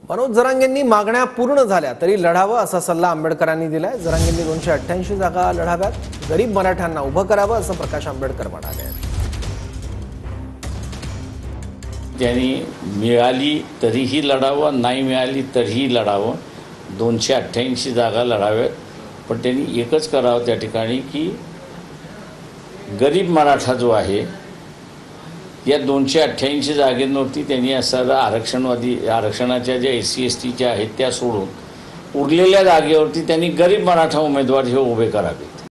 मनोज जरांगेंनी मागण्या पूर्ण झाल्या तरी लढावं असा सल्ला आंबेडकरांनी दिलाय। जरांगेंनी 288 जागा लढाव्यात, गरीब मराठ्यांना उभं करावं असं प्रकाश आंबेडकर म्हणाले। त्यांनी मिळाली तरीही लढावं, नाही मिळाली तरीही लढावं, 288 जागा लढाव्यात, पण त्यांनी एकच करावं त्या ठिकाणी की गरीब मराठा जो आहे या 288 जागेंवरती त्यांनी असं आरक्षणाच्या ज्या SC STच्या आहेत त्या सोडून उरलेल्या जागेवरती त्यांनी गरीब मराठा उमेदवार हे उभे करावे।